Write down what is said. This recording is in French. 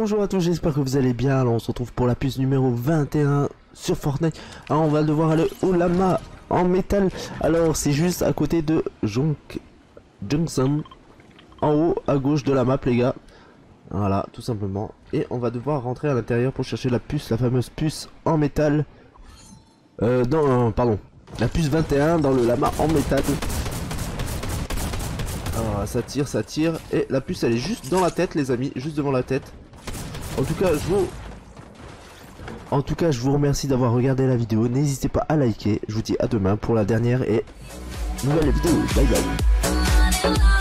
Bonjour à tous, j'espère que vous allez bien. Alors on se retrouve pour la puce numéro 21 sur Fortnite. Alors on va devoir aller au lama en métal. Alors c'est juste à côté de Junction, en haut à gauche de la map les gars. Voilà, tout simplement. Et on va devoir rentrer à l'intérieur pour chercher la puce, la fameuse puce en métal. Pardon, la puce 21 dans le lama en métal. Alors ça tire, et la puce elle est juste dans la tête les amis, juste devant la tête. En tout cas je vous remercie d'avoir regardé la vidéo, n'hésitez pas à liker, je vous dis à demain pour la dernière et nouvelle vidéo, bye bye.